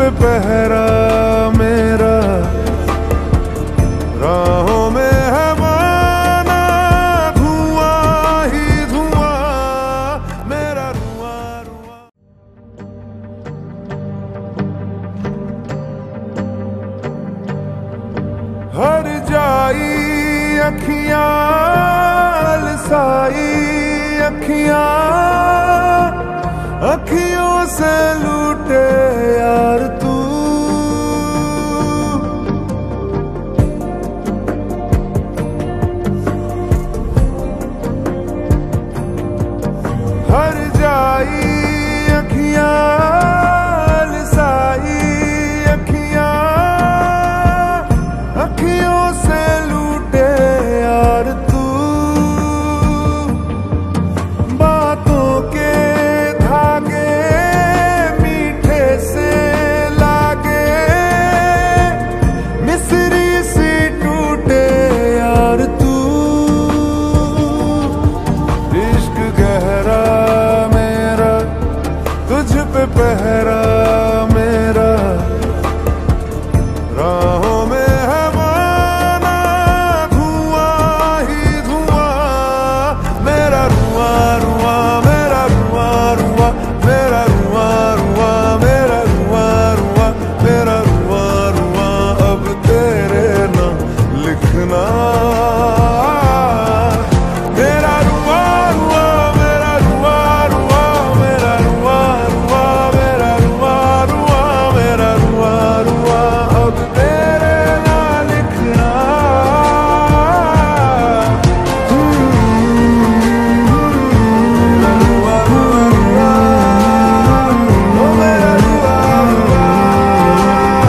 पे पहरा मेरा, राहों में है माना धुआं ही धुआं, मेरा रुआं रुआं। हर जाई अखियां लसाई अखियां, अखियों से लूटे यार तू। हर जाई अखियां लसाई अखियां, अखियों से लूटे यार तू। बातों के धागे मीठे से लागे, मिसरी सी टूटे यार तू। इश्क गहरा मेरा तुझ पे पहरा मेरा, राहों में है माना धुआं ही धुआं, मेरा रुआं रुआं, मेरा रुआं रुआं, मेरा रुआं रुआं, मेरा रुआं रुआं, मेरा रुआं रुआं। अब तेरे नाम लिखना मेरा रुआं रुआं, मेरा रुआं रुआं, मेरा रुआं रुआं, मेरा रुआं रुआं, मेरा रुआं रुआं। अब तेरे नाम लिखना रुआं रुआं रुआं, ओ मेरा रुआं रुआं।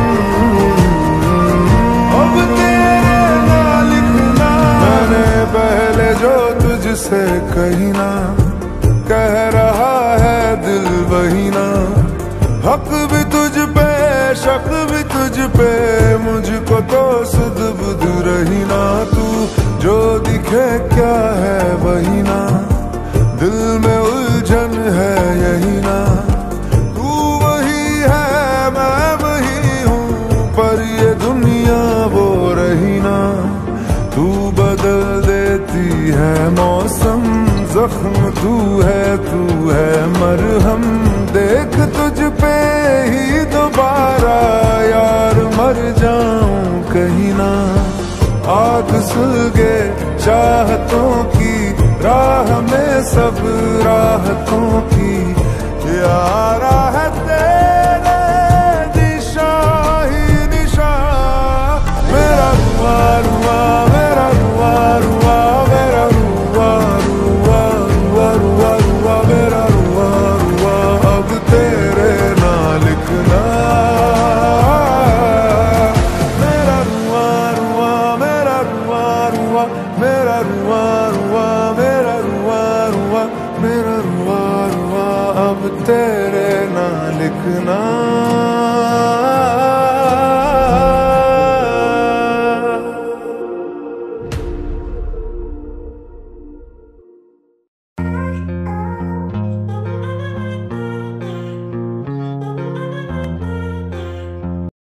अब तेरे नाम लिखना। मैंने पहले जो तुझसे कही ना, कह रहा है दिल वही ना। हक भी तुझ पे शक भी तुझ पे, मुझको तो सुध बुध रही ना। तू जो दिखे क्या है वही ना, दिल में उलझन है यही ना। तू वही है मैं वही हूँ, पर ये दुनिया वो रही ना। तू बदल देती है मौसम, जख्म तू है मरहम। देख तुझ पे ही दोबारा यार मर जाऊं कहीं ना। आग सुलगे चाहतों की राह में सब राहतों की, यारा है तेरे दिशा ही दिशा। मेरा रुआं रुआं, मेरा रुआं रुआं, मेरा रुआं रुआं रुआं रुआं रुआं, मेरा रुआं रुआं। अब तेरे नाम लिखना मेरा रुआं रुआं, मेरा रुआं रुआं, मेरा रुआं रुआं, मेरा रुआं रुआं, मेरा रुआं रुआं। अब तेरे नाम लिखना।